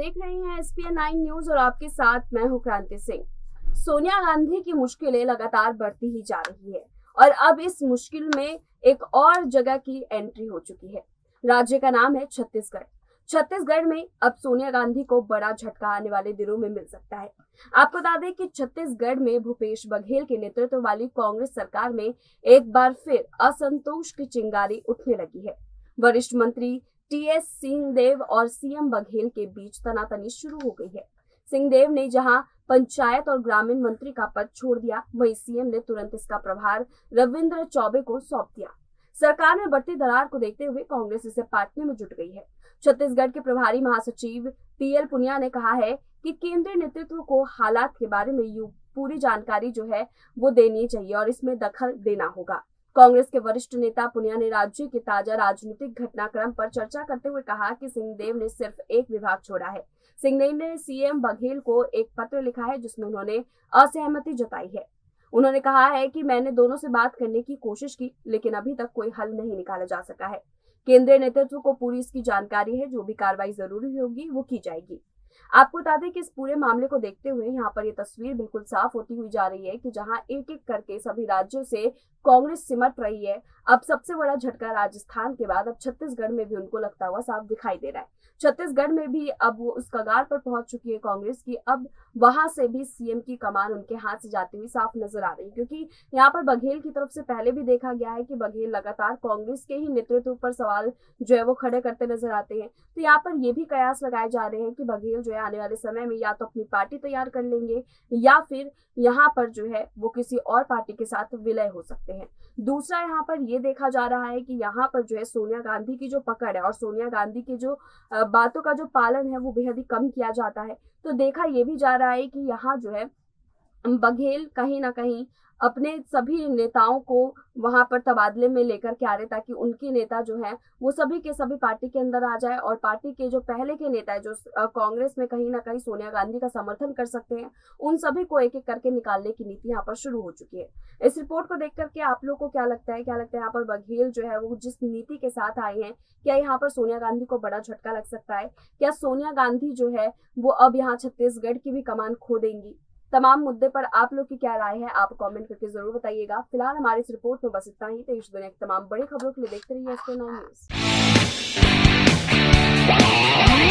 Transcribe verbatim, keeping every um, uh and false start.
देख रहे हैं S P N nine news और आपके साथ मैं हूं क्रांति सिंह। सोनिया गांधी की मुश्किलें लगातार बढ़ती ही जा रही है और अब इस मुश्किल में एक और जगह की एंट्री हो चुकी है। राज्य का नाम है छत्तीसगढ़। छत्तीसगढ़ में अब सोनिया गांधी को बड़ा झटका आने वाले दिनों में मिल सकता है। आपको बता दें कि छत्तीसगढ़ में भूपेश बघेल के नेतृत्व वाली कांग्रेस सरकार में एक बार फिर असंतोष की चिंगारी उठने लगी है। वरिष्ठ मंत्री टी एस सिंहदेव और सी एम बघेल के बीच तनातनी शुरू हो गई है। सिंहदेव ने जहां पंचायत और ग्रामीण मंत्री का पद छोड़ दिया, वहीं सी एम ने तुरंत इसका प्रभार रविंद्र चौबे को सौंप दिया। सरकार में बढ़ती दरार को देखते हुए कांग्रेस इसे पाटने में जुट गई है। छत्तीसगढ़ के प्रभारी महासचिव पी एल पुनिया ने कहा है कि केंद्रीय नेतृत्व को हालात के बारे में यू पूरी जानकारी जो है वो देनी चाहिए और इसमें दखल देना होगा। कांग्रेस के वरिष्ठ नेता पुनिया ने राज्य के ताजा राजनीतिक घटनाक्रम पर चर्चा करते हुए कहा कि सिंहदेव ने सिर्फ एक विभाग छोड़ा है। सिंहदेव ने सी एम बघेल को एक पत्र लिखा है जिसमें उन्होंने असहमति जताई है। उन्होंने कहा है कि मैंने दोनों से बात करने की कोशिश की, लेकिन अभी तक कोई हल नहीं निकाला जा सका है। केंद्रीय नेतृत्व को पूरी इसकी जानकारी है, जो भी कार्रवाई जरूरी होगी वो की जाएगी। आपको बता दें कि इस पूरे मामले को देखते हुए यहाँ पर ये तस्वीर बिल्कुल साफ होती हुई जा रही है कि जहाँ एक एक करके सभी राज्यों से कांग्रेस सिमट रही है। अब सबसे बड़ा झटका राजस्थान के बाद अब छत्तीसगढ़ में भी उनको लगता हुआ साफ दिखाई दे रहा है। छत्तीसगढ़ में भी अब वो उस कगार पर पहुंच चुकी है कांग्रेस की। अब वहां से भी सी एम की कमान उनके हाथ से जाती हुई साफ नजर आ रही है, क्योंकि यहाँ पर बघेल की तरफ से पहले भी देखा गया है कि बघेल लगातार कांग्रेस के ही नेतृत्व पर सवाल जो है वो खड़े करते नजर आते हैं। तो यहाँ पर ये भी कयास लगाए जा रहे हैं कि बघेल जो है आने वाले समय में या तो अपनी पार्टी तैयार कर लेंगे या फिर यहाँ पर जो है वो किसी और पार्टी के साथ विलय हो सकते हैं। दूसरा यहाँ पर ये देखा जा रहा है कि यहाँ पर जो है सोनिया गांधी की जो पकड़ है और सोनिया गांधी की जो बातों का जो पालन है वो बेहद ही कम किया जाता है। तो देखा ये भी जा रहा है कि यहाँ जो है बघेल कहीं ना कहीं अपने सभी नेताओं को वहां पर तबादले में लेकर के आ रहे, ताकि उनके नेता जो है वो सभी के सभी पार्टी के अंदर आ जाए और पार्टी के जो पहले के नेता है जो कांग्रेस में कहीं ना कहीं सोनिया गांधी का समर्थन कर सकते हैं, उन सभी को एक एक करके निकालने की नीति यहाँ पर शुरू हो चुकी है। इस रिपोर्ट को देख करके आप लोग को क्या लगता है क्या लगता है यहाँ पर बघेल जो है वो जिस नीति के साथ आए हैं, क्या यहाँ पर सोनिया गांधी को बड़ा झटका लग सकता है? क्या सोनिया गांधी जो है वो अब यहाँ छत्तीसगढ़ की भी कमान खो देंगी? तमाम मुद्दे पर आप लोग की क्या राय है, आप कमेंट करके जरूर बताइएगा। फिलहाल हमारी इस रिपोर्ट में बस इतना ही। देश दुनिया की तमाम बड़ी खबरों के लिए देखते रहिए S P N nine news.